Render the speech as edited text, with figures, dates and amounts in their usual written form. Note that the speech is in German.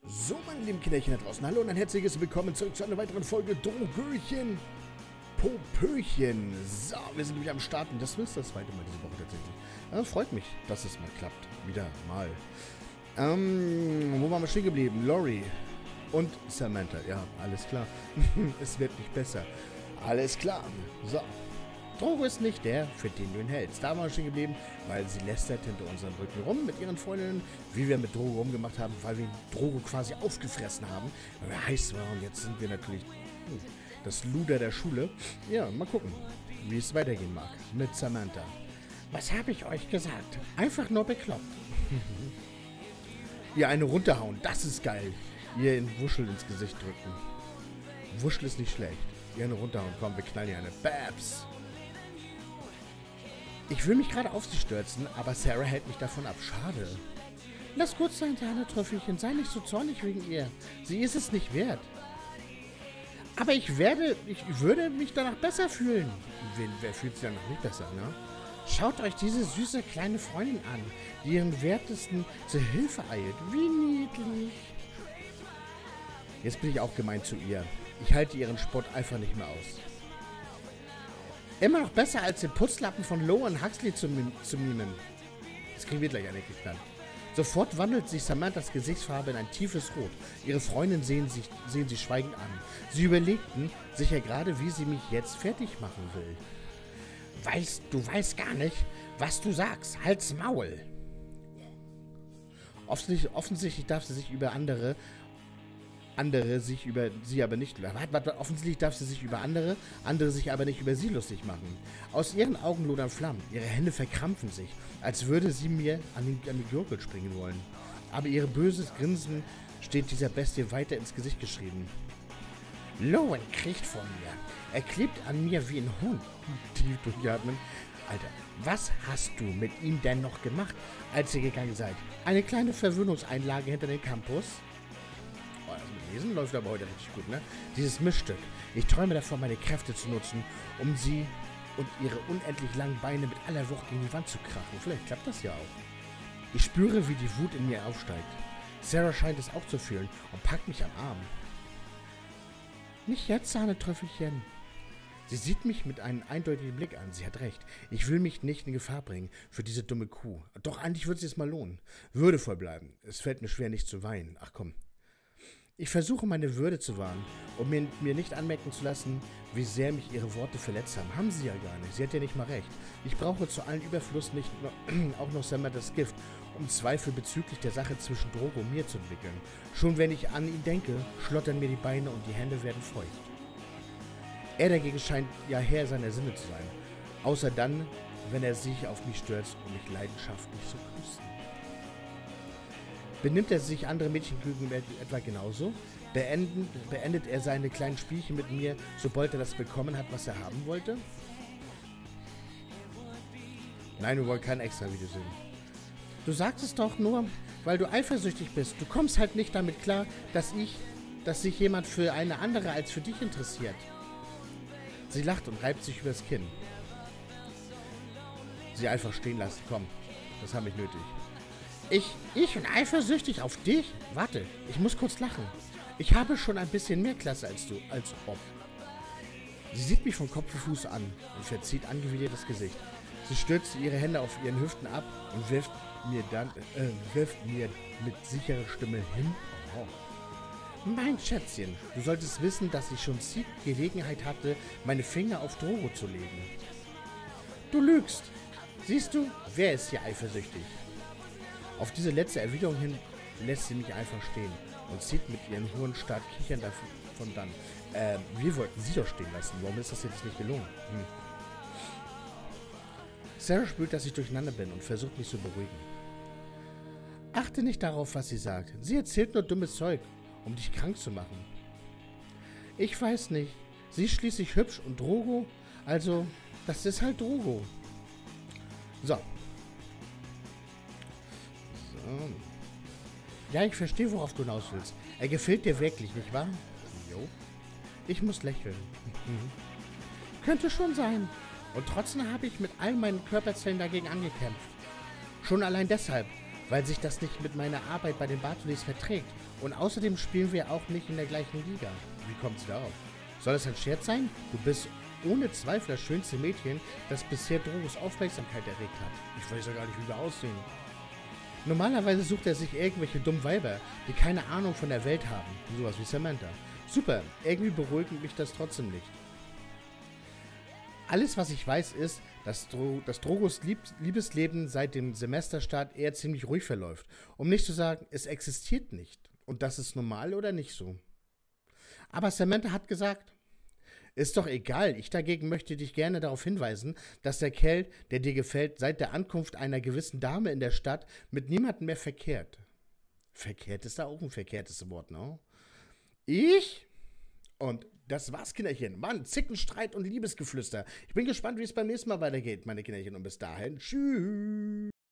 So, meine lieben Kinderchen da draußen, hallo und ein herzliches Willkommen zurück zu einer weiteren Folge Drogöchen Popöchen. So, wir sind wieder am Starten. Das ist das zweite Mal diese Woche tatsächlich. Freut mich, dass es mal klappt. Wieder mal. Wo waren wir stehen geblieben? Lori und Samantha. Ja, alles klar. Es wird nicht besser. Alles klar. So. Drogo ist nicht der, für den du ihn hältst. Da waren wir stehen geblieben, weil sie lästert hinter unseren Rücken rum mit ihren Freundinnen, wie wir mit Drogo rumgemacht haben, weil wir Drogo quasi aufgefressen haben, weil er heiß war und jetzt sind wir natürlich das Luder der Schule. Ja, mal gucken, wie es weitergehen mag mit Samantha. Was habe ich euch gesagt? Einfach nur bekloppt. Ihr eine runterhauen, das ist geil. Ihr in Wuschel ins Gesicht drücken. Wuschel ist nicht schlecht. Ihr eine runterhauen, komm, wir knallen ihr eine. Babs. Ich will mich gerade auf sie stürzen, aber Sarah hält mich davon ab. Schade. Lass gut sein, kleine Trüffelchen. Sei nicht so zornig wegen ihr. Sie ist es nicht wert. Aber ich würde mich danach besser fühlen. Wer fühlt sich danach nicht besser, ne? Schaut euch diese süße kleine Freundin an, die ihren Wertesten zur Hilfe eilt. Wie niedlich. Jetzt bin ich auch gemein zu ihr. Ich halte ihren Spott einfach nicht mehr aus. Immer noch besser als den Putzlappen von Lo und Huxley zu mimen. Das kriegen wir gleich eine geknallt. Sofort wandelt sich Samanthas Gesichtsfarbe in ein tiefes Rot. Ihre Freundinnen sehen sie schweigend an. Sie überlegten sich ja gerade, wie sie mich jetzt fertig machen will. Du weißt gar nicht, was du sagst. Halt's Maul. Offensichtlich darf sie sich über andere sich über sie aber nicht... Offensichtlich darf sie sich über andere sich aber nicht über sie lustig machen. Aus ihren Augen lodern Flammen. Ihre Hände verkrampfen sich, als würde sie mir an die Gurgel springen wollen. Aber ihr böses Grinsen steht dieser Bestie weiter ins Gesicht geschrieben. Lowen kriecht vor mir. Er klebt an mir wie ein Hund. Tief durchatmen. Alter, was hast du mit ihm denn noch gemacht, als ihr gegangen seid? Eine kleine Verwöhnungseinlage hinter dem Campus? Also mit Lesen läuft aber heute richtig gut, ne? Dieses Mischstück. Ich träume davon, meine Kräfte zu nutzen, um sie und ihre unendlich langen Beine mit aller Wucht gegen die Wand zu krachen. Vielleicht klappt das ja auch. Ich spüre, wie die Wut in mir aufsteigt. Sarah scheint es auch zu fühlen und packt mich am Arm. Nicht jetzt, Sahnetröffelchen. Sie sieht mich mit einem eindeutigen Blick an. Sie hat recht. Ich will mich nicht in Gefahr bringen für diese dumme Kuh. Doch eigentlich würde sie es mal lohnen. Würdevoll bleiben. Es fällt mir schwer, nicht zu weinen. Ach komm. Ich versuche, meine Würde zu wahren, um mir nicht anmerken zu lassen, wie sehr mich ihre Worte verletzt haben. Haben sie ja gar nicht. Sie hat ja nicht mal recht. Ich brauche zu allen Überfluss nicht auch noch Samanthas Gift, um Zweifel bezüglich der Sache zwischen Drogo und mir zu entwickeln. Schon wenn ich an ihn denke, schlottern mir die Beine und die Hände werden feucht. Er dagegen scheint ja Herr seiner Sinne zu sein. Außer dann, wenn er sich auf mich stürzt, um mich leidenschaftlich zu küssen. Benimmt er sich andere Mädchen gegenüber etwa genauso? Beendet er seine kleinen Spielchen mit mir, sobald er das bekommen hat, was er haben wollte? Nein, wir wollen kein extra Video sehen. Du sagst es doch nur, weil du eifersüchtig bist. Du kommst halt nicht damit klar, dass sich jemand für eine andere als für dich interessiert. Sie lacht und reibt sich übers Kinn. Sie einfach stehen lassen. Komm, das habe ich nötig. Ich bin eifersüchtig auf dich? Warte, ich muss kurz lachen. Ich habe schon ein bisschen mehr Klasse als du, als ob. Sie sieht mich von Kopf zu Fuß an und verzieht angewidert das Gesicht. Sie stürzt ihre Hände auf ihren Hüften ab und wirft mir mit sicherer Stimme hin. Oh. Mein Schätzchen, du solltest wissen, dass ich schon zig Gelegenheit hatte, meine Finger auf Drogo zu legen. Du lügst. Siehst du, wer ist hier eifersüchtig? Auf diese letzte Erwiderung hin lässt sie mich einfach stehen und zieht mit ihren Huren stark kichern davon dann. Wir wollten sie doch stehen lassen. Warum ist das jetzt nicht gelungen? Sarah spürt, dass ich durcheinander bin und versucht mich zu beruhigen. Achte nicht darauf, was sie sagt. Sie erzählt nur dummes Zeug, um dich krank zu machen. Ich weiß nicht. Sie ist schließlich hübsch und Drogo, also, das ist halt Drogo. So. Ja, ich verstehe, worauf du hinaus willst. Er gefällt dir wirklich, nicht wahr? Jo. Ich muss lächeln. Könnte schon sein. Und trotzdem habe ich mit all meinen Körperzellen dagegen angekämpft. Schon allein deshalb weil sich das nicht mit meiner Arbeit bei den Bartolis verträgt. Und außerdem spielen wir auch nicht in der gleichen Liga. Wie kommt's darauf? Soll das ein Scherz sein? Du bist ohne Zweifel das schönste Mädchen, das bisher Drogos Aufmerksamkeit erregt hat. Ich weiß ja gar nicht, wie wir aussehen. Normalerweise sucht er sich irgendwelche dummen Weiber, die keine Ahnung von der Welt haben. Sowas wie Samantha. Super, irgendwie beruhigt mich das trotzdem nicht. Alles, was ich weiß, ist, dass Drogos Liebesleben seit dem Semesterstart eher ziemlich ruhig verläuft. Um nicht zu sagen, es existiert nicht. Und das ist normal oder nicht so. Aber Samantha hat gesagt, ist doch egal, ich dagegen möchte dich gerne darauf hinweisen, dass der Kerl, der dir gefällt, seit der Ankunft einer gewissen Dame in der Stadt mit niemandem mehr verkehrt. Verkehrt ist da auch ein verkehrtes Wort, ne? Ich? Und das war's, Kinderchen. Mann, Zickenstreit und Liebesgeflüster. Ich bin gespannt, wie es beim nächsten Mal weitergeht, meine Kinderchen. Und bis dahin, tschüss.